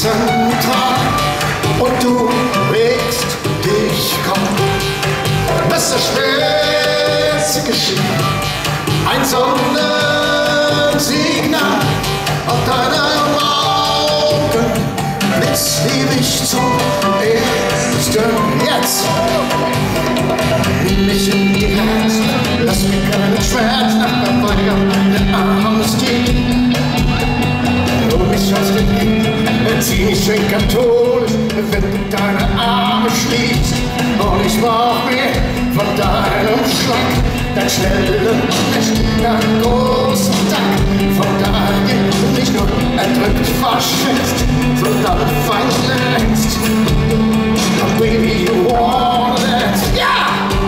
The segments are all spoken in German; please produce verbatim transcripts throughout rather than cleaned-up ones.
zentral und du regst dich kaum. Das schwerste geschieht, ein Sonnensignal auf deinen Augen blitzt lieb ich zum ersten jetzt. Nimm mich in die Herz, lass mir keinen Schmerz, nachverweigere meine Arme stehen. Nur mich aus dem Leben, zieh mich schön katholisch, wenn du deine Arme schließt. Und ich brauch mir von deinem Schlag, dein schnellen Licht, deinen großen Tag, von deinem nicht nur erdrückt verschätzt, sondern fein längst. Oh baby, you want it, yeah!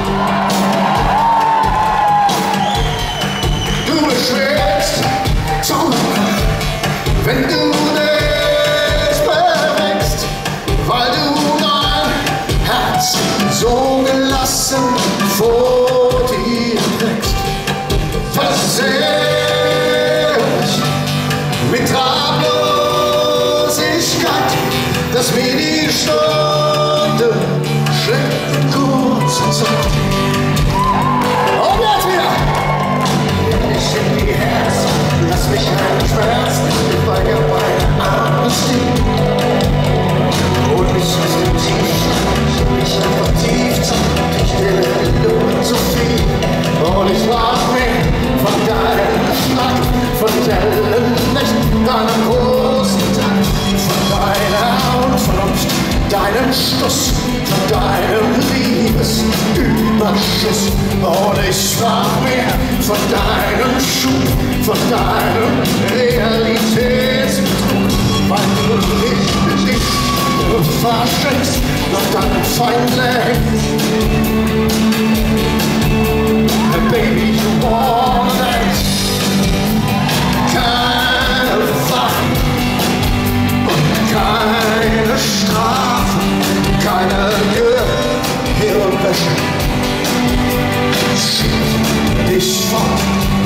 Du beschwerst zum wenn du dich bewegst, weil du dein Herz so gelassen vor dir trägst. Verseh ich mit Traglosigkeit, dass mir die Stunde schlägt in kurzer Zeit. Und jetzt wieder! Nimm mich in die Herz, lass mich einen Schmerz, weil ja meine Arme stehen. Hol mich aus dem Tiefschlag, mich einfach tief zu, ich stelle nur zu viel. Und ich brauch mir von deinem Schlag, von hellen Nächten, deinem großen Tag, von deiner Unvernunft, deinem Schluss, von deinem Liebesüberschuss. Und ich brauch mir von deinem Schub, von deinem Realitätsbetrug, weil du dich nicht verschenkst, noch deinen Feind längst. Baby, you want it. Keine Waffen und keine Strafen, keine Gehirnwäsche. Schieb dich fort.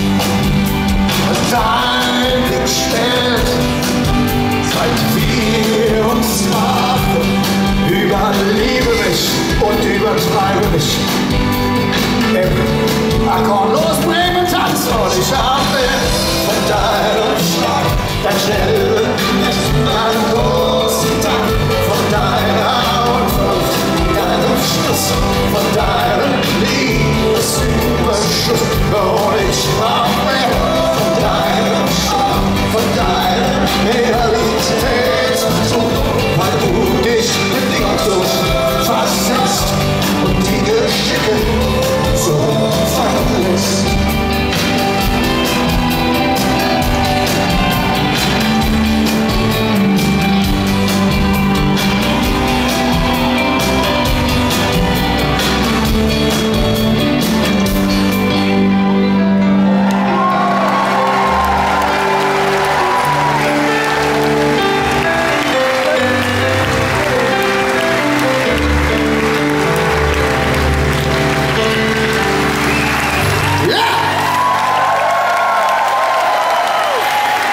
Dein Blick stellt, seit wir uns trafen, überliebe mich und übertreibe mich. Im akkordlos Bremen Tanz und ich habe von deinem Schlag, dein schnellen Licht, deinen großen Tag, von deiner Unvernunft, deinem Schluss, von deinem Liebesüberschuss.